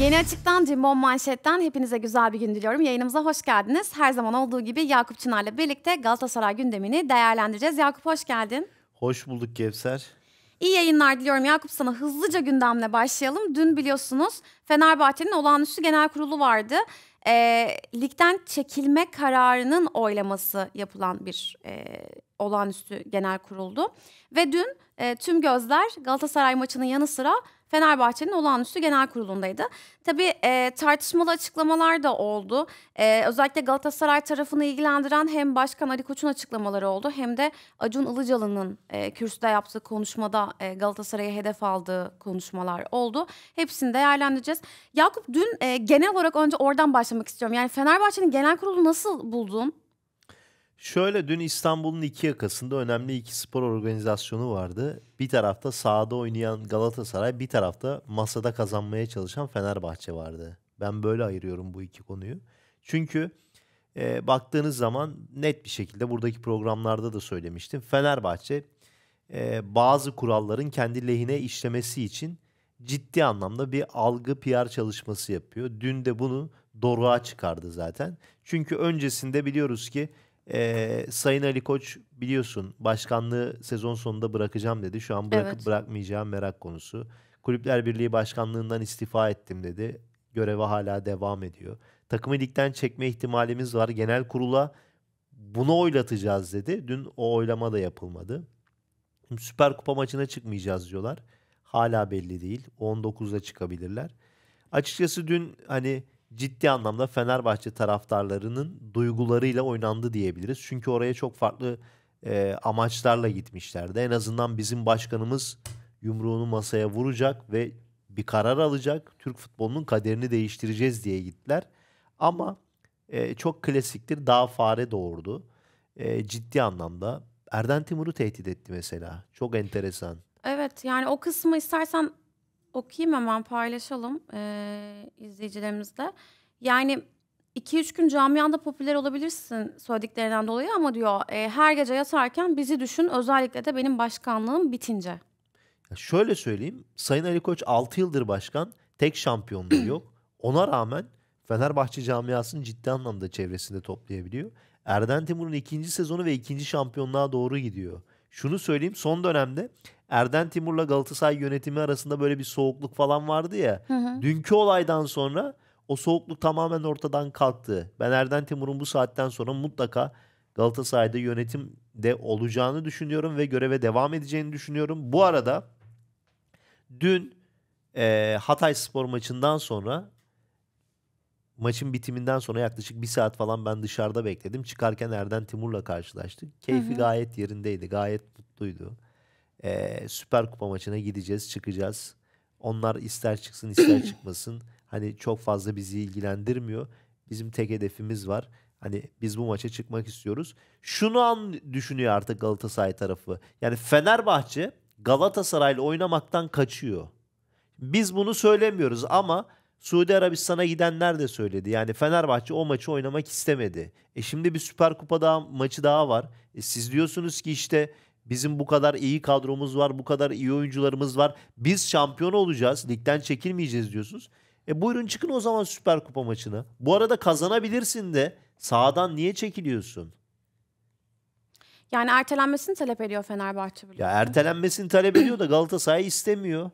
Yeni Açık'tan Cimbom Manşet'ten hepinize güzel bir gün diliyorum. Yayınımıza hoş geldiniz. Her zaman olduğu gibi Yakup Çınar'la birlikte Galatasaray gündemini değerlendireceğiz. Yakup hoş geldin. Hoş bulduk Kevser. İyi yayınlar diliyorum Yakup sana. Hızlıca gündemle başlayalım. Dün biliyorsunuz Fenerbahçe'nin olağanüstü genel kurulu vardı. Ligden çekilme kararının oylaması yapılan bir olağanüstü genel kuruldu. Ve dün tüm gözler Galatasaray maçının yanı sıra Fenerbahçe'nin olağanüstü genel kurulundaydı. Tabii tartışmalı açıklamalar da oldu. Özellikle Galatasaray tarafını ilgilendiren hem Başkan Ali Koç'un açıklamaları oldu hem de Acun Ilıcalı'nın kürsüde yaptığı konuşmada Galatasaray'a hedef aldığı konuşmalar oldu. Hepsini değerlendireceğiz. Yakup dün genel olarak önce oradan başlamak istiyorum. Yani Fenerbahçe'nin genel kurulu nasıl buldun? Şöyle dün İstanbul'un iki yakasında önemli iki spor organizasyonu vardı. Bir tarafta sahada oynayan Galatasaray, bir tarafta masada kazanmaya çalışan Fenerbahçe vardı. Ben böyle ayırıyorum bu iki konuyu. Çünkü baktığınız zaman net bir şekilde buradaki programlarda da söylemiştim. Fenerbahçe bazı kuralların kendi lehine işlemesi için ciddi anlamda bir algı PR çalışması yapıyor. Dün de bunu doruğa çıkardı zaten. Çünkü öncesinde biliyoruz ki Sayın Ali Koç biliyorsun başkanlığı sezon sonunda bırakacağım dedi. Şu an bırakıp Evet. bırakmayacağım merak konusu. Kulüpler Birliği Başkanlığından istifa ettim dedi. Göreve hala devam ediyor. Takımı ligden çekme ihtimalimiz var. Genel kurula bunu oylatacağız dedi. Dün o oylama da yapılmadı. Süper Kupa maçına çıkmayacağız diyorlar. Hala belli değil. 19'da çıkabilirler. Açıkçası dün hani ciddi anlamda Fenerbahçe taraftarlarının duygularıyla oynandı diyebiliriz. Çünkü oraya çok farklı amaçlarla gitmişlerdi. En azından bizim başkanımız yumruğunu masaya vuracak ve bir karar alacak. Türk futbolunun kaderini değiştireceğiz diye gittiler. Ama çok klasiktir, daha fare doğurdu. Ciddi anlamda Erden Timur'u tehdit etti mesela. Çok enteresan. Evet, yani o kısmı istersen okuyayım, hemen paylaşalım izleyicilerimizle. Yani 2-3 gün camianda popüler olabilirsin söylediklerinden dolayı ama diyor her gece yatarken bizi düşün, özellikle de benim başkanlığım bitince. Ya şöyle söyleyeyim. Sayın Ali Koç 6 yıldır başkan. Tek şampiyonluğu yok. Ona rağmen Fenerbahçe camiasını ciddi anlamda çevresinde toplayabiliyor. Erden Timur'un ikinci sezonu ve ikinci şampiyonluğa doğru gidiyor. Şunu söyleyeyim, son dönemde Erden Timur'la Galatasaray yönetimi arasında böyle bir soğukluk falan vardı ya. Hı hı. Dünkü olaydan sonra o soğukluk tamamen ortadan kalktı. Ben Erden Timur'un bu saatten sonra mutlaka Galatasaray'da yönetimde olacağını düşünüyorum ve göreve devam edeceğini düşünüyorum. Bu arada dün Hatayspor maçından sonra, maçın bitiminden sonra yaklaşık bir saat falan ben dışarıda bekledim. Çıkarken Erden Timur'la karşılaştık. Hı Keyfi hı. gayet yerindeydi. Gayet mutluydu. Süper Kupa maçına gideceğiz, çıkacağız. Onlar ister çıksın ister çıkmasın. Hani çok fazla bizi ilgilendirmiyor. Bizim tek hedefimiz var. Hani biz bu maça çıkmak istiyoruz. Düşünüyor artık Galatasaray tarafı. Yani Fenerbahçe Galatasaray'la oynamaktan kaçıyor. Biz bunu söylemiyoruz ama Suudi Arabistan'a gidenler de söyledi. Yani Fenerbahçe o maçı oynamak istemedi. Şimdi bir Süper Kupa maçı daha var. Siz diyorsunuz ki işte bizim bu kadar iyi kadromuz var, bu kadar iyi oyuncularımız var. Biz şampiyon olacağız, ligden çekilmeyeceğiz diyorsunuz. Buyurun çıkın o zaman Süper Kupa maçına. Bu arada kazanabilirsin de sahadan niye çekiliyorsun? Yani ertelenmesini talep ediyor Fenerbahçe, Ya biliyorsun. ertelenmesini talep ediyor da Galatasaray istemiyor.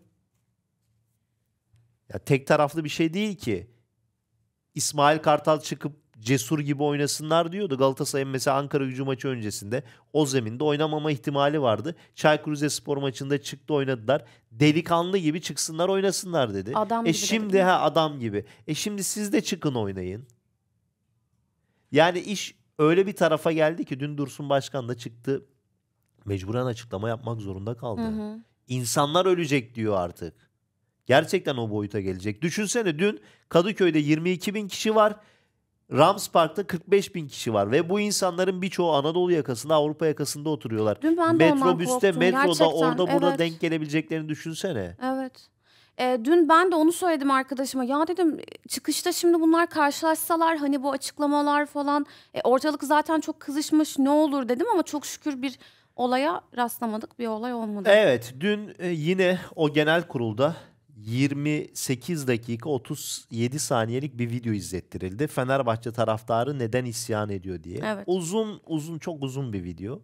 Ya tek taraflı bir şey değil ki. İsmail Kartal çıkıp Cesur gibi oynasınlar diyordu. Galatasaray'ın mesela Ankara-Gücü maçı öncesinde o zeminde oynamama ihtimali vardı. Çaykur Rizespor maçında çıktı oynadılar. Delikanlı gibi çıksınlar oynasınlar dedi. Adam gibi dedi, Şimdi değil mi? adam gibi. Şimdi siz de çıkın oynayın. Yani iş öyle bir tarafa geldi ki dün Dursun Başkan da çıktı. Mecburen açıklama yapmak zorunda Hı kaldı. hı. İnsanlar ölecek diyor artık. Gerçekten o boyuta gelecek. Düşünsene dün Kadıköy'de 22 bin kişi var. Rams Park'ta 45 bin kişi var. Ve bu insanların birçoğu Anadolu yakasında, Avrupa yakasında oturuyorlar. Dün ben de ondan Metrobüste, korktum metroda, gerçekten. orada burada Evet. denk gelebileceklerini düşünsene. Evet. Dün ben de onu söyledim arkadaşıma. Ya dedim, çıkışta şimdi bunlar karşılaşsalar, hani bu açıklamalar falan, ortalık zaten çok kızışmış, ne olur dedim ama çok şükür bir olaya rastlamadık. Bir olay olmadı. Evet, dün yine o genel kurulda 28 dakika 37 saniyelik bir video izlettirildi. Fenerbahçe taraftarı neden isyan ediyor diye. Evet. Uzun çok uzun bir video.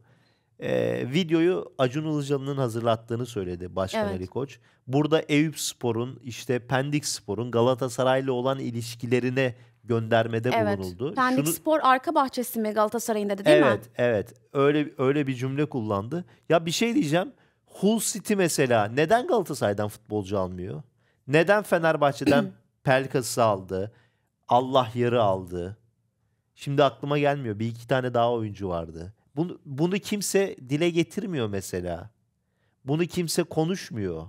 Videoyu Acun Ilıcalı'nın hazırlattığını söyledi Başkan Evet. Ali Koç. Burada Eyüpspor'un, işte Pendikspor'un Galatasaray'la olan ilişkilerine göndermede Evet. bulunuldu. Pendik Spor arka bahçesi mi Galatasaray'ın dedi değil mi? Evet. Öyle bir cümle kullandı. Ya bir şey diyeceğim. Hull City mesela neden Galatasaray'dan futbolcu almıyor? Neden Fenerbahçe'den Pelkas'ı aldı? Allah yarı aldı. Şimdi aklıma gelmiyor. Bir iki tane daha oyuncu vardı. Bunu kimse dile getirmiyor mesela. Bunu kimse konuşmuyor.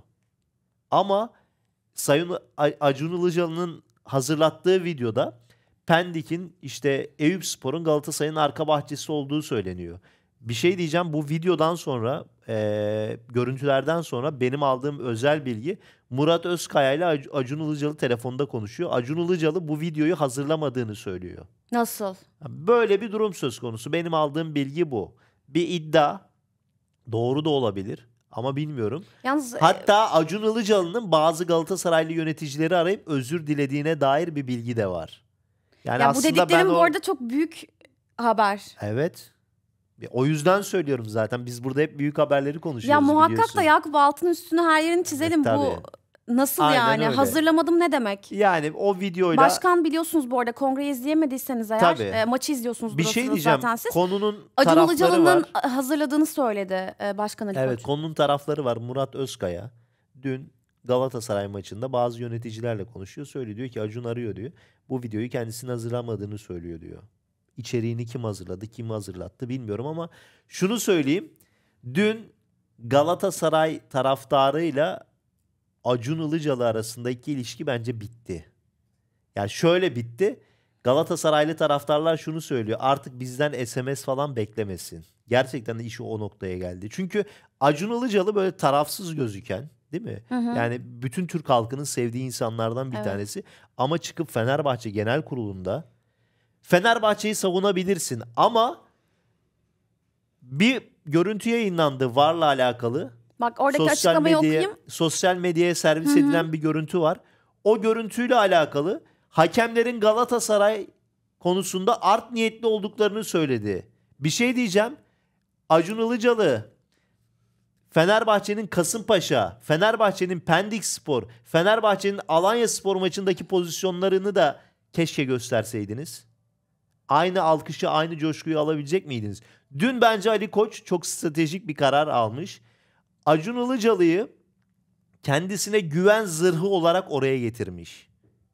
Ama Sayın Acun Ilıcalı'nın hazırlattığı videoda Pendik'in, işte Eyüpspor'un Galatasaray'ın arka bahçesi olduğu söyleniyor. Bir şey diyeceğim, bu videodan sonra, görüntülerden sonra benim aldığım özel bilgi, Murat Özkaya ile Acun Ilıcalı telefonda konuşuyor. Acun Ilıcalı bu videoyu hazırlamadığını söylüyor. Nasıl? Böyle bir durum söz konusu. Benim aldığım bilgi bu. Bir iddia, doğru da olabilir ama bilmiyorum. Yalnız Hatta Acun Ilıcalı'nın bazı Galatasaraylı yöneticileri arayıp özür dilediğine dair bir bilgi de var. Yani ya bu aslında dediklerim ben bu arada çok büyük haber. Evet. O yüzden söylüyorum zaten. Biz burada hep büyük haberleri konuşuyoruz, Ya muhakkak biliyorsun. da Yakup altın üstüne her yerini çizelim. Tabii. Bu nasıl Aynen yani? öyle. Hazırlamadım ne demek? Yani o videoyla Başkan biliyorsunuz bu arada kongreyi izleyemediyseniz eğer Tabii. maçı izliyorsunuz bir şey durasınız diyeceğim. zaten siz. Konunun Acun tarafları Ilıcalı'nın var. hazırladığını söyledi Başkan Ali Evet, Koç. konunun tarafları var. Murat Özkaya dün Galatasaray maçında bazı yöneticilerle konuşuyor. Söylüyor, diyor ki Acun arıyor diyor. Bu videoyu kendisinin hazırlamadığını söylüyor diyor. İçeriğini kim hazırladı, kim hazırlattı bilmiyorum ama şunu söyleyeyim. Dün Galatasaray taraftarıyla Acun Ilıcalı arasındaki ilişki bence bitti. Yani şöyle bitti. Galatasaraylı taraftarlar şunu söylüyor. Artık bizden SMS falan beklemesin. Gerçekten de iş o noktaya geldi. Çünkü Acun Ilıcalı böyle tarafsız gözüken, değil mi? Hı hı. Yani bütün Türk halkının sevdiği insanlardan bir Evet. tanesi. Ama çıkıp Fenerbahçe Genel Kurulu'nda Fenerbahçe'yi savunabilirsin ama bir görüntü yayınlandı VAR'la alakalı. Bak oradaki açıklamayı okuyayım. Sosyal medyaya servis Hı hı. edilen bir görüntü var. O görüntüyle alakalı hakemlerin Galatasaray konusunda art niyetli olduklarını söyledi. Bir şey diyeceğim. Acun Ilıcalı, Fenerbahçe'nin Kasımpaşa, Fenerbahçe'nin Pendikspor, Fenerbahçe'nin Alanyaspor maçındaki pozisyonlarını da keşke gösterseydiniz. Aynı alkışı, aynı coşkuyu alabilecek miydiniz? Dün bence Ali Koç çok stratejik bir karar almış. Acun Ilıcalı'yı kendisine güven zırhı olarak oraya getirmiş.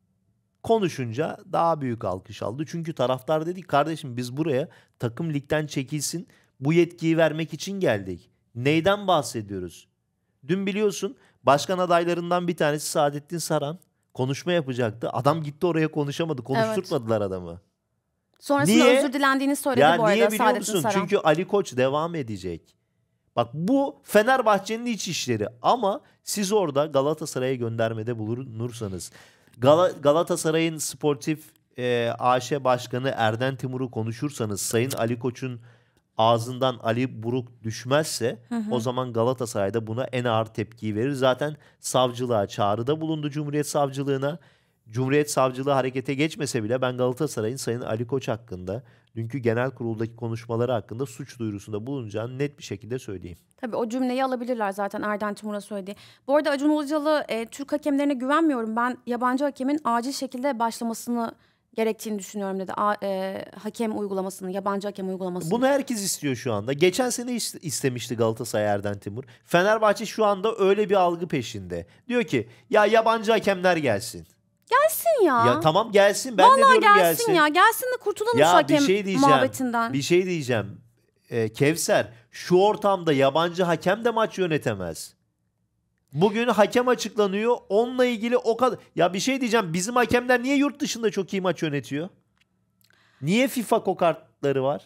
Konuşunca daha büyük alkış aldı. Çünkü taraftar dedi, kardeşim biz buraya takım ligden çekilsin, bu yetkiyi vermek için geldik. Neyden bahsediyoruz? Dün biliyorsun başkan adaylarından bir tanesi Saadettin Saran konuşma yapacaktı. Adam gitti oraya, konuşamadı. Konuşturtmadılar adamı. Sonrasında Niye? özür dilendiğini söyledi Ya bu arada niye biliyor Saadettin musun? Saran. Çünkü Ali Koç devam edecek. Bak bu Fenerbahçe'nin iç işleri ama siz orada Galatasaray'a göndermede bulunursanız, Galatasaray'ın sportif AŞ Başkanı Erden Timur'u konuşursanız, Sayın Ali Koç'un ağzından Ali Buruk düşmezse o zaman Galatasaray'da buna en ağır tepkiyi verir. Zaten savcılığa çağrıda bulundu, Cumhuriyet Savcılığına. Cumhuriyet Savcılığı harekete geçmese bile ben Galatasaray'ın Sayın Ali Koç hakkında, dünkü genel kuruldaki konuşmaları hakkında suç duyurusunda bulunacağını net bir şekilde söyleyeyim. Tabii o cümleyi alabilirler zaten Erden Timur'a söylediği. Bu arada Acun Ilıcalı Türk hakemlerine güvenmiyorum. Ben yabancı hakemin acil şekilde başlamasını gerektiğini düşünüyorum dedi. Hakem uygulamasını, yabancı hakem uygulamasını. Bunu herkes istiyor şu anda. Geçen sene istemişti Galatasaray Erden Timur. Fenerbahçe şu anda öyle bir algı peşinde. Diyor ki ya yabancı hakemler gelsin. Gelsin ya. Ya tamam gelsin, ben de Vallahi diyorum gelsin gelsin. ya. Gelsin de kurtulalım şu Ya bir hakem şey diyeceğim. muhabbetinden. Bir şey diyeceğim. Kevser, şu ortamda yabancı hakem de maç yönetemez. Bugün hakem açıklanıyor. Onunla ilgili o kadar. Ya bir şey diyeceğim. Bizim hakemler niye yurt dışında çok iyi maç yönetiyor? Niye FIFA kokartları var?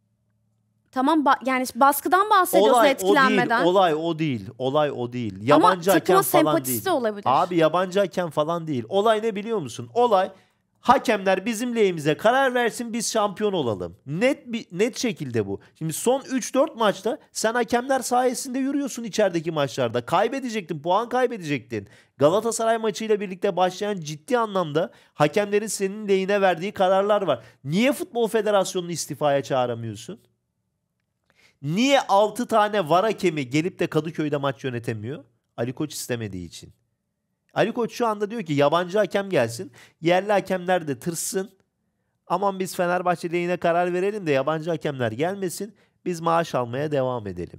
Tamam yani baskıdan bahsediyorsun Olay etkilenmeden. o değil. Olay o değil. Yabancı Ama hakem takıma falan sempatisi değil. olabilir. Abi yabancı hakem falan değil. Olay ne biliyor musun? Olay Hakemler bizim lehimize karar versin, biz şampiyon olalım. Net şekilde bu. Şimdi son 3-4 maçta sen hakemler sayesinde yürüyorsun içerideki maçlarda. Kaybedecektin, puan kaybedecektin. Galatasaray maçıyla birlikte başlayan ciddi anlamda hakemlerin senin lehine verdiği kararlar var. Niye Futbol Federasyonu'nu istifaya çağıramıyorsun? Niye 6 tane VAR hakemi gelip de Kadıköy'de maç yönetemiyor? Ali Koç istemediği için. Ali Koç şu anda diyor ki yabancı hakem gelsin. Yerli hakemler de tırsın. Aman biz Fenerbahçe lehine karar verelim de yabancı hakemler gelmesin. Biz maaş almaya devam edelim.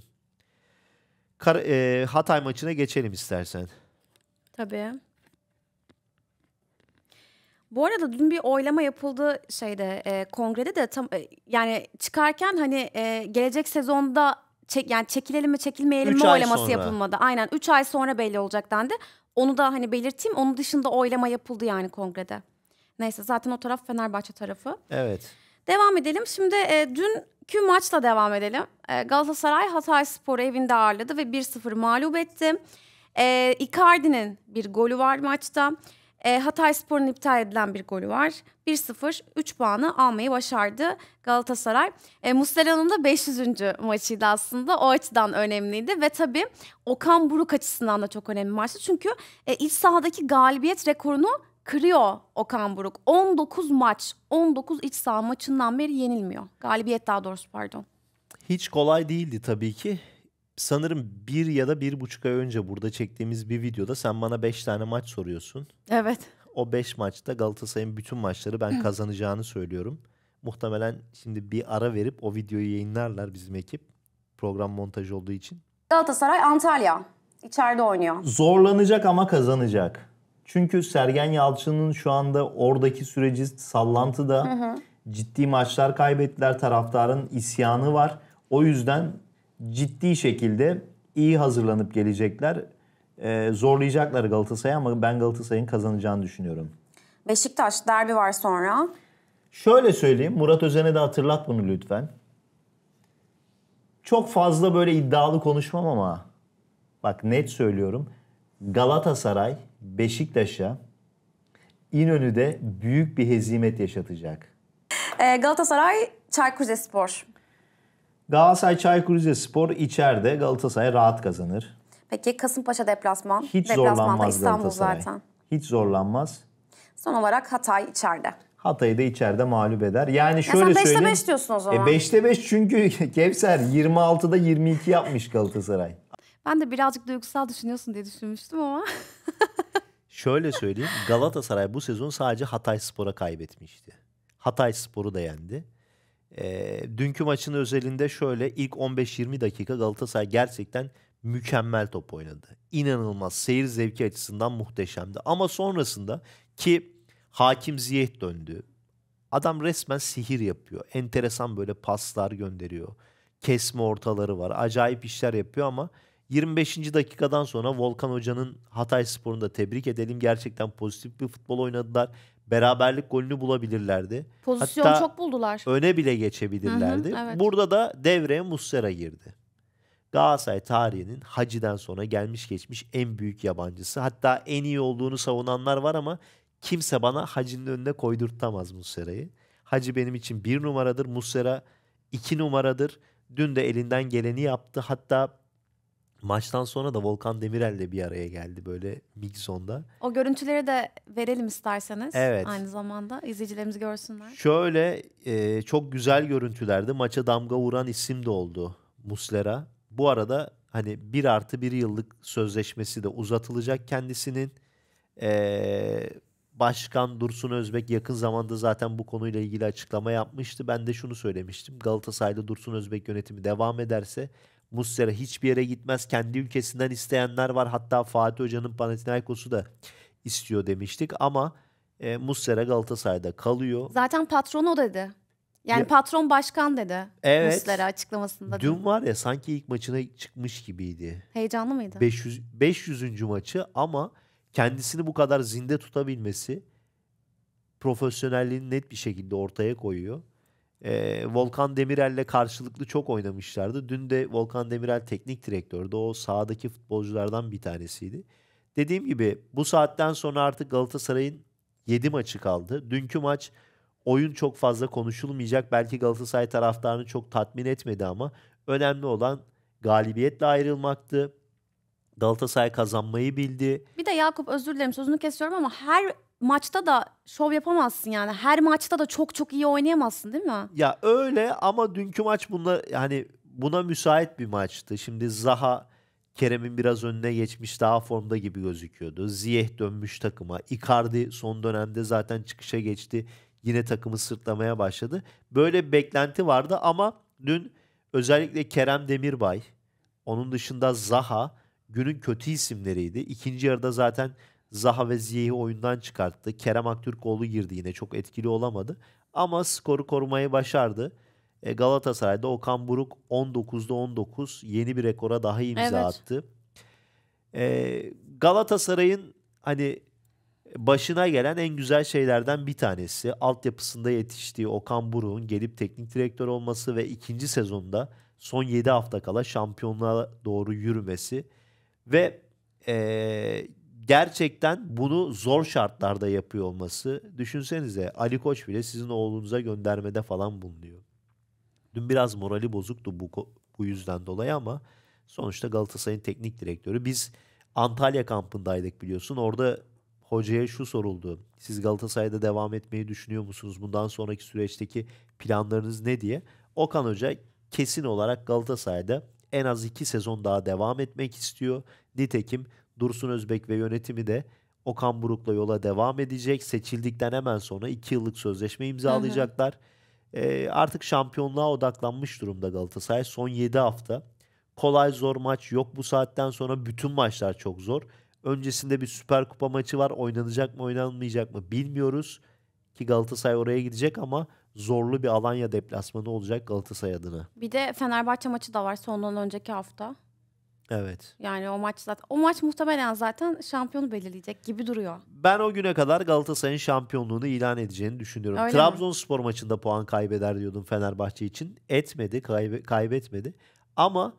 Hatay maçına geçelim istersen. Tabii. Bu arada dün bir oylama yapıldı kongrede de yani çıkarken hani gelecek sezonda yani çekilelim mi çekilmeyelim 3 mi ay oylaması sonra. yapılmadı. Aynen 3 ay sonra belli olacak dendi. Onu da hani belirteyim. Onun dışında oylama yapıldı yani kongrede. Neyse zaten o taraf Fenerbahçe tarafı. Evet. Devam edelim. Şimdi dünkü maçla devam edelim. Galatasaray Hatayspor'u evinde ağırladı ve 1-0 mağlup etti. Icardi'nin bir golü var maçta. Hatayspor'un iptal edilen bir golü var. 1-0 3 puanı almayı başardı Galatasaray. Muslera'nın da 500. maçıydı aslında. O açıdan önemliydi ve tabii Okan Buruk açısından da çok önemli maçtı. Çünkü iç sahadaki galibiyet rekorunu kırıyor Okan Buruk. 19 maç, 19 iç saha maçından beri yenilmiyor. Galibiyet daha doğrusu pardon. Hiç kolay değildi tabii ki. Sanırım 1 ya da 1,5 ay önce burada çektiğimiz bir videoda sen bana 5 tane maç soruyorsun. Evet. O 5 maçta Galatasaray'ın bütün maçları ben kazanacağını söylüyorum. Muhtemelen şimdi bir ara verip o videoyu yayınlarlar bizim ekip. Program montajı olduğu için. Galatasaray Antalya. İçeride oynuyor. Zorlanacak ama kazanacak. Çünkü Sergen Yalçın'ın şu anda oradaki süreci sallantıda. Ciddi maçlar kaybettiler. Taraftarın isyanı var. O yüzden ciddi şekilde iyi hazırlanıp gelecekler. Zorlayacaklar Galatasaray'ı ama ben Galatasaray'ın kazanacağını düşünüyorum. Beşiktaş derbi var sonra. Şöyle söyleyeyim. Murat Özen'e de hatırlat bunu lütfen. Çok fazla böyle iddialı konuşmam ama bak net söylüyorum. Galatasaray Beşiktaş'a İnönü'de büyük bir hezimet yaşatacak. Galatasaray Çaykur Rizespor. Galatasaray Çaykur Rizespor içeride Galatasaray rahat kazanır. Peki Kasımpaşa deplasman. Hiç Deplasmanda zorlanmaz İstanbul Galatasaray. zaten. Hiç zorlanmaz. Son olarak Hatay içeride. Hatay'ı da içeride mağlup eder. Yani Ya şöyle sen 5'te söyleyeyim. 5 diyorsun o zaman. 5'te 5 çünkü Kevser 26'da 22 yapmış Galatasaray. Ben de birazcık duygusal düşünüyorsun diye düşünmüştüm ama. Şöyle söyleyeyim. Galatasaray bu sezon sadece Hatayspor'a kaybetmişti. Hatayspor'u da yendi. Dünkü maçın özelinde şöyle ilk 15-20 dakika Galatasaray gerçekten mükemmel top oynadı. İnanılmaz. Seyir zevki açısından muhteşemdi. Ama sonrasında ki Hakim Ziyech döndü. Adam resmen sihir yapıyor. Enteresan böyle paslar gönderiyor. Kesme ortaları var. Acayip işler yapıyor ama 25. dakikadan sonra Volkan Hoca'nın Hatayspor'unu da tebrik edelim. Gerçekten pozitif bir futbol oynadılar. Beraberlik golünü bulabilirlerdi. Pozisyon Hatta çok buldular. öne bile geçebilirlerdi. Evet. Burada da devreye Muslera girdi. Galatasaray tarihinin Hacı'den sonra gelmiş geçmiş en büyük yabancısı. Hatta en iyi olduğunu savunanlar var ama kimse bana Hacı'nın önüne koydurtamaz Muslera'yı. Hacı benim için 1 numaradır. Muslera 2 numaradır. Dün de elinden geleni yaptı. Hatta maçtan sonra da Volkan Demirel'le bir araya geldi böyle Mixon'da. O görüntüleri de verelim isterseniz. Evet. Aynı zamanda izleyicilerimiz görsünler. Şöyle çok güzel görüntülerdi. Maça damga vuran isim de oldu Muslera. Bu arada hani 1+1 yıllık sözleşmesi de uzatılacak kendisinin. Başkan Dursun Özbek yakın zamanda zaten bu konuyla ilgili açıklama yapmıştı. Ben de şunu söylemiştim. Galatasaray'da Dursun Özbek yönetimi devam ederse Muslera hiçbir yere gitmez. Kendi ülkesinden isteyenler var. Hatta Fatih Hoca'nın Panathinaikos'u da istiyor demiştik. Ama Muslera Galatasaray'da kalıyor. Zaten patronu o dedi. Yani Ya- patron başkan dedi. Evet. Muslera açıklamasında. Dün var ya sanki ilk maçına çıkmış gibiydi. Heyecanlı mıydı? 500. maçı ama kendisini bu kadar zinde tutabilmesi profesyonelliğini net bir şekilde ortaya koyuyor. Volkan Demirel'le karşılıklı çok oynamışlardı. Dün de Volkan Demirel teknik direktördü. O sahadaki futbolculardan bir tanesiydi. Dediğim gibi bu saatten sonra artık Galatasaray'ın 7 maçı kaldı. Dünkü maç oyun çok fazla konuşulmayacak. Belki Galatasaray taraftarını çok tatmin etmedi ama önemli olan galibiyetle ayrılmaktı. Galatasaray kazanmayı bildi. Bir de Yakup, özür dilerim sözünü kesiyorum ama her maçta da şov yapamazsın yani. Her maçta da çok çok iyi oynayamazsın değil mi? Ya öyle ama dünkü maç buna müsait bir maçtı. Şimdi Zaha Kerem'in biraz önüne geçmiş, daha formda gibi gözüküyordu. Ziyech dönmüş takıma. Icardi son dönemde zaten çıkışa geçti. Yine takımı sırtlamaya başladı. Böyle bir beklenti vardı ama dün özellikle Kerem Demirbay, onun dışında Zaha günün kötü isimleriydi. İkinci yarıda zaten Zaha ve Ziyech'i oyundan çıkarttı. Kerem Aktürkoğlu girdi, yine çok etkili olamadı. Ama skoru korumayı başardı. Galatasaray'da Okan Buruk 19'da 19 yeni bir rekora daha imza Evet. attı. Galatasaray'ın hani başına gelen en güzel şeylerden bir tanesi altyapısında yetiştiği Okan Buruk'un gelip teknik direktör olması ve ikinci sezonda son 7 hafta kala şampiyonluğa doğru yürümesi ve gerçekten bunu zor şartlarda yapıyor olması. Düşünsenize, Ali Koç bile sizin oğlunuza göndermede falan bulunuyor. Dün biraz morali bozuktu bu yüzden dolayı ama sonuçta Galatasaray'ın teknik direktörü. Biz Antalya kampındaydık biliyorsun. Orada hocaya şu soruldu: siz Galatasaray'da devam etmeyi düşünüyor musunuz? Bundan sonraki süreçteki planlarınız ne diye. Okan Hoca kesin olarak Galatasaray'da en az 2 sezon daha devam etmek istiyor. Nitekim Dursun Özbek ve yönetimi de Okan Buruk'la yola devam edecek. Seçildikten hemen sonra 2 yıllık sözleşme imzalayacaklar. Artık şampiyonluğa odaklanmış durumda Galatasaray. Son 7 hafta kolay zor maç yok bu saatten sonra. Bütün maçlar çok zor. Öncesinde bir Süper Kupa maçı var. Oynanacak mı oynanmayacak mı bilmiyoruz. Ki Galatasaray oraya gidecek ama zorlu bir Alanya deplasmanı olacak Galatasaray adına. Bir de Fenerbahçe maçı da var sondan önceki hafta. Evet. Yani o maç muhtemelen zaten şampiyonu belirleyecek gibi duruyor. Ben o güne kadar Galatasaray'ın şampiyonluğunu ilan edeceğini düşünüyorum. Öyle mi? Trabzonspor maçında puan kaybeder diyordum Fenerbahçe için. Etmedi, kaybetmedi. Ama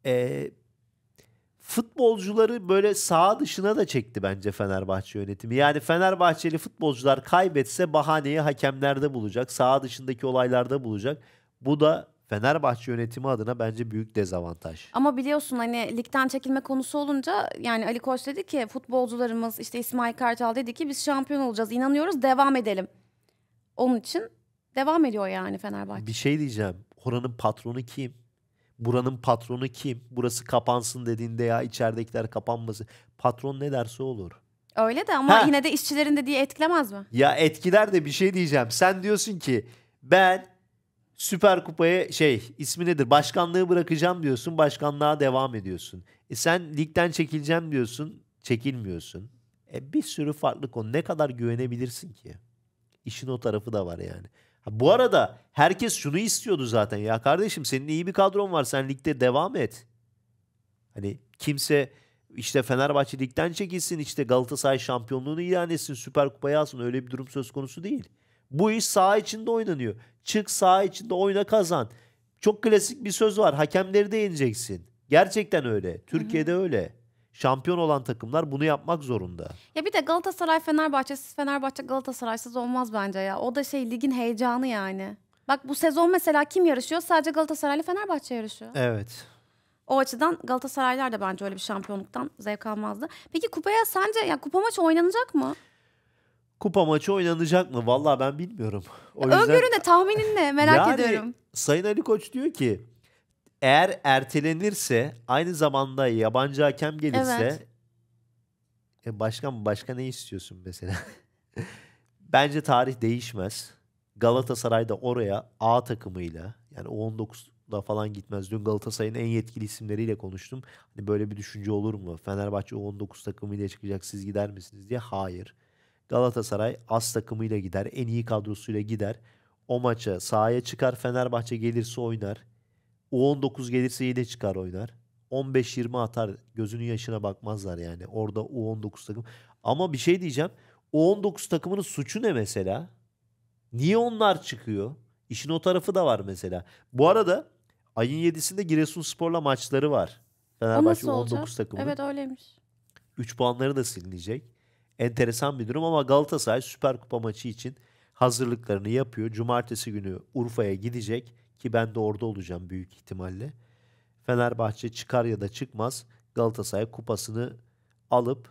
futbolcuları böyle saha dışına da çekti bence Fenerbahçe yönetimi. Yani Fenerbahçeli futbolcular kaybetse bahaneyi hakemlerde bulacak, saha dışındaki olaylarda bulacak. Bu da Fenerbahçe yönetimi adına bence büyük dezavantaj. Ama biliyorsun hani ligden çekilme konusu olunca yani Ali Koç dedi ki futbolcularımız işte İsmail Kartal dedi ki biz şampiyon olacağız, inanıyoruz, devam edelim. Onun için devam ediyor yani Fenerbahçe. Bir şey diyeceğim. Oranın patronu kim? Buranın patronu kim? Burası kapansın dediğinde ya içeridekiler kapanması. Patron ne derse olur. Öyle de ama Ha. yine de işçilerin dediği etkilemez mi? Ya etkiler de bir şey diyeceğim. Sen diyorsun ki ben Süper Kupa'ya ismi nedir? Başkanlığı bırakacağım diyorsun. Başkanlığa devam ediyorsun. Sen ligden çekileceğim diyorsun. Çekilmiyorsun. Bir sürü farklı konu. Ne kadar güvenebilirsin ki? İşin o tarafı da var yani. Bu arada herkes şunu istiyordu zaten. Ya kardeşim, senin iyi bir kadron var. Sen ligde devam et. Hani kimse işte Fenerbahçe ligden çekilsin, işte Galatasaray şampiyonluğunu ilan etsin, Süper Kupayı alsın. Öyle bir durum söz konusu değil. Bu iş saha içinde oynanıyor. Çık saha içinde oyna, kazan. Çok klasik bir söz var. Hakemleri de yeneceksin. Gerçekten öyle. Türkiye'de öyle. Şampiyon olan takımlar bunu yapmak zorunda. Ya bir de Galatasaray Fenerbahçesiz, Fenerbahçe Galatasaray'sız olmaz bence ya. O da ligin heyecanı yani. Bak bu sezon mesela kim yarışıyor? Sadece Galatasaray ile Fenerbahçe yarışıyor. Evet. O açıdan Galatasaraylılar da bence öyle bir şampiyonluktan zevk almazdı. Peki kupaya sence ya kupa maçı oynanacak mı? Kupa maçı oynanacak mı? Vallahi ben bilmiyorum. O yüzden Öngörün ne, tahminin ne? Merak yani ediyorum. Sayın Ali Koç diyor ki eğer ertelenirse, aynı zamanda yabancı hakem gelirse, Evet. başka ne istiyorsun mesela? Bence tarih değişmez. Galatasaray da oraya A takımıyla, yani U19'da falan gitmez. Dün Galatasaray'ın en yetkili isimleriyle konuştum. Hani böyle bir düşünce olur mu? Fenerbahçe U19 takımıyla çıkacak, siz gider misiniz diye. Hayır. Galatasaray Az takımıyla gider. En iyi kadrosuyla gider. O maça sahaya çıkar. Fenerbahçe gelirse oynar. U19 gelirse yine çıkar oynar. 15-20 atar. Gözünün yaşına bakmazlar yani. Orada U19 takım. Ama bir şey diyeceğim. U19 takımının suçu ne mesela? Niye onlar çıkıyor? İşin o tarafı da var mesela. Bu arada ayın 7'sinde Giresunspor'la maçları var. O Fenerbahçe nasıl olacak? U19 takımının. Evet öyleymiş. 3 puanları da silinecek. enteresan bir durum ama Galatasaray Süper Kupa maçı için hazırlıklarını yapıyor. Cumartesi günü Urfa'ya gidecek ki ben de orada olacağım büyük ihtimalle. Fenerbahçe çıkar ya da çıkmaz Galatasaray kupasını alıp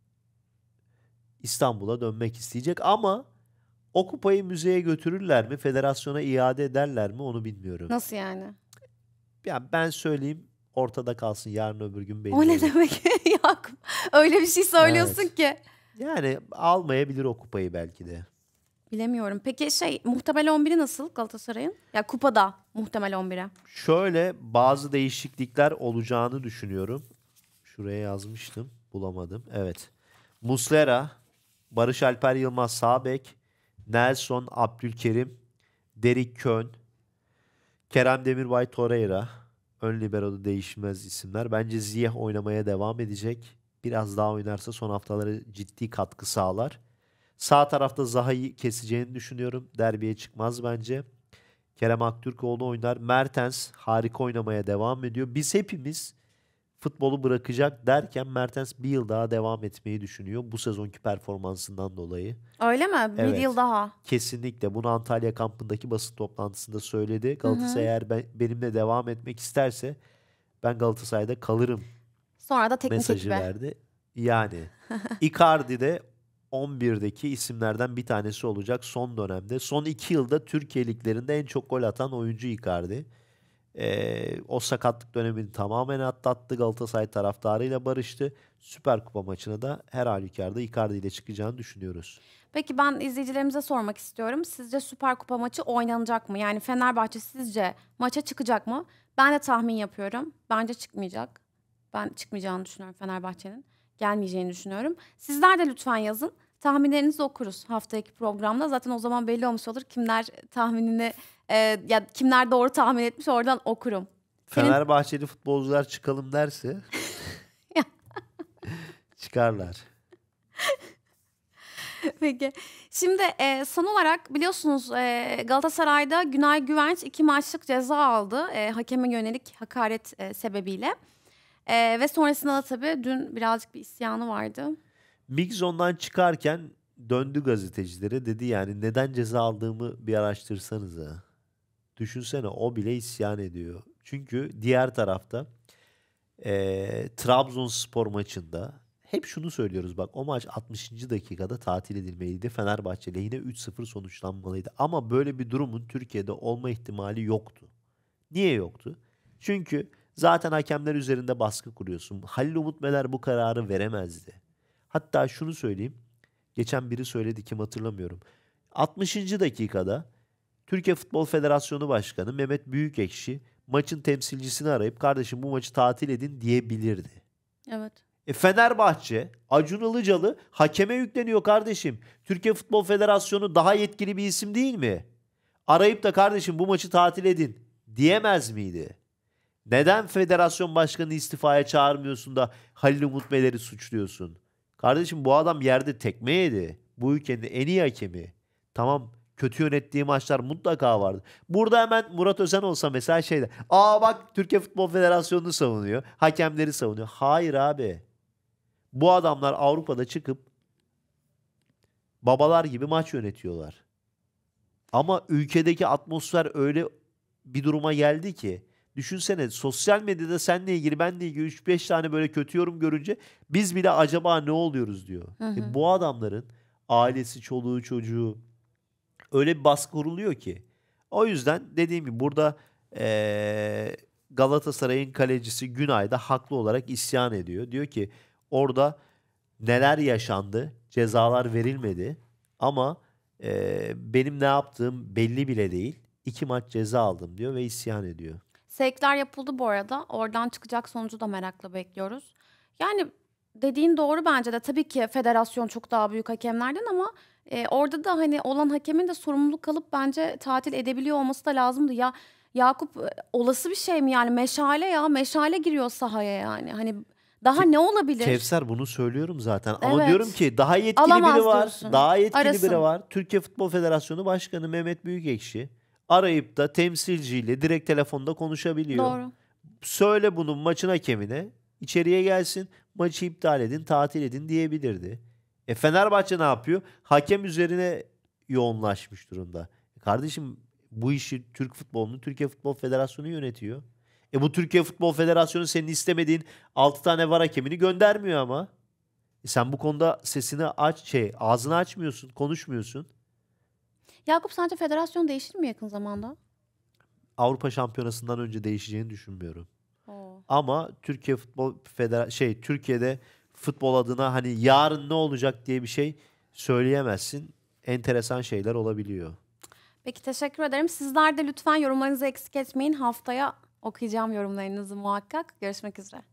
İstanbul'a dönmek isteyecek ama o kupayı müzeye götürürler mi, federasyona iade ederler mi onu bilmiyorum. Nasıl yani? Ya ben söyleyeyim ortada kalsın yarın öbür gün belli O ne olur. demek Yakup? Öyle bir şey söylüyorsun Evet. ki. Yani almayabilir o kupayı belki de. Bilemiyorum. Peki muhtemel 11'i nasıl Galatasaray'ın? Ya kupada muhtemel 11'e. Şöyle bazı değişiklikler olacağını düşünüyorum. Şuraya yazmıştım, bulamadım. Evet. Muslera, Barış Alper Yılmaz sağ bek, Nelson, Abdülkerim, Derrick Kön, Kerem Demirbay Torreira. Ön libero'da değişmez isimler. Bence Ziyech oynamaya devam edecek. Biraz daha oynarsa son haftaları ciddi katkı sağlar. Sağ tarafta Zaha'yı keseceğini düşünüyorum. Derbiye çıkmaz bence. Kerem Aktürkoğlu oynar. Mertens harika oynamaya devam ediyor. Biz hepimiz futbolu bırakacak derken Mertens bir yıl daha devam etmeyi düşünüyor. Bu sezonki performansından dolayı. Öyle mi? Bir Evet. yıl daha. Kesinlikle. Bunu Antalya kampındaki basın toplantısında söyledi. Hı hı. Galatasaray eğer benimle devam etmek isterse ben Galatasaray'da kalırım Sonra da teknik mesajı ekibe. verdi. Yani Icardi de 11'deki isimlerden bir tanesi olacak son dönemde. Son 2 yılda Türkiye liglerinde en çok gol atan oyuncu Icardi. O sakatlık dönemini tamamen atlattı. Galatasaray taraftarıyla barıştı. Süper Kupa maçına da her halükarda Icardi ile çıkacağını düşünüyoruz. Peki ben izleyicilerimize sormak istiyorum. Sizce Süper Kupa maçı oynanacak mı? Yani Fenerbahçe sizce maça çıkacak mı? Ben de tahmin yapıyorum. Bence çıkmayacak. Ben çıkmayacağını düşünüyorum Fenerbahçe'nin. Gelmeyeceğini düşünüyorum. Sizler de lütfen yazın. Tahminlerinizi okuruz haftaki programda. Zaten o zaman belli olmuş olur kimler tahminini ya kimler doğru tahmin etmiş oradan okurum. Senin Fenerbahçeli futbolcular çıkalım derse çıkarlar. Peki. Şimdi son olarak biliyorsunuz Galatasaray'da Günay Güvenç 2 maçlık ceza aldı. Hakeme yönelik hakaret sebebiyle. Ve sonrasında da tabii dün birazcık bir isyanı vardı. Mixon'dan çıkarken döndü gazetecilere dedi yani neden ceza aldığımı bir araştırsanıza. Düşünsene o bile isyan ediyor. Çünkü diğer tarafta Trabzonspor maçında hep şunu söylüyoruz bak o maç 60. dakikada tatil edilmeliydi. Fenerbahçe lehine 3-0 sonuçlanmalıydı. Ama böyle bir durumun Türkiye'de olma ihtimali yoktu. Niye yoktu? Çünkü zaten hakemler üzerinde baskı kuruyorsun. Halil Umut Meler bu kararı veremezdi. Hatta şunu söyleyeyim. Geçen biri söyledi kim hatırlamıyorum. 60. dakikada Türkiye Futbol Federasyonu Başkanı Mehmet Büyükekşi maçın temsilcisini arayıp kardeşim bu maçı tatil edin diyebilirdi. Evet. Fenerbahçe, Acun Ilıcalı hakeme yükleniyor kardeşim. Türkiye Futbol Federasyonu daha yetkili bir isim değil mi? Arayıp da kardeşim bu maçı tatil edin diyemez miydi? Neden federasyon başkanını istifaya çağırmıyorsun da Halil Umut Meler'i suçluyorsun? Kardeşim bu adam yerde tekme yedi. Bu ülkenin en iyi hakemi. Tamam kötü yönettiği maçlar mutlaka vardı. Burada hemen Murat Özen olsa mesela şeyde. Bak Türkiye Futbol Federasyonu'nu savunuyor. Hakemleri savunuyor. Hayır abi. Bu adamlar Avrupa'da çıkıp babalar gibi maç yönetiyorlar. Ama ülkedeki atmosfer öyle bir duruma geldi ki düşünsene sosyal medyada seninle ilgili benle ilgili 3-5 tane böyle kötü yorum görünce biz bile acaba ne oluyoruz diyor. Hı hı. Bu adamların ailesi, çoluğu, çocuğu öyle bir baskı kuruluyor ki. O yüzden dediğim gibi burada Galatasaray'ın kalecisi Günay da haklı olarak isyan ediyor. Diyor ki orada neler yaşandı, cezalar verilmedi ama benim ne yaptığım belli bile değil. 2 maç ceza aldım diyor ve isyan ediyor. Sevkler yapıldı bu arada. Oradan çıkacak sonucu da merakla bekliyoruz. Yani dediğin doğru bence de. Tabii ki federasyon çok daha büyük hakemlerden ama orada da hani olan hakemin de sorumluluk alıp bence tatil edebiliyor olması da lazımdı. Ya Yakup olası bir şey mi yani meşale giriyor sahaya yani. Hani daha ne olabilir? Kevser bunu söylüyorum zaten. Ama Evet. diyorum ki daha yetkili Alamaz biri var. diyorsun. Daha yetkili Arasın. biri var. Türkiye Futbol Federasyonu Başkanı Mehmet Büyükekşi arayıp da temsilciyle direkt telefonda konuşabiliyor. Doğru. Söyle bunun maçın hakemine içeriye gelsin. Maçı iptal edin, tatil edin diyebilirdi. Fenerbahçe ne yapıyor? Hakem üzerine yoğunlaşmış durumda. Kardeşim bu işi Türk futbolunu Türkiye Futbol Federasyonu yönetiyor. Bu Türkiye Futbol Federasyonu senin istemediğin 6 tane var hakemini göndermiyor ama. Sen bu konuda sesini ağzını açmıyorsun, konuşmuyorsun. Yakup, sence federasyon değişir mi yakın zamanda? Avrupa Şampiyonası'ndan önce değişeceğini düşünmüyorum. Oo. Ama Türkiye Futbol Türkiye'de futbol adına hani yarın ne olacak diye bir şey söyleyemezsin. Enteresan şeyler olabiliyor. Peki, teşekkür ederim. Sizler de lütfen yorumlarınızı eksik etmeyin. Haftaya okuyacağım yorumlarınızı muhakkak. Görüşmek üzere.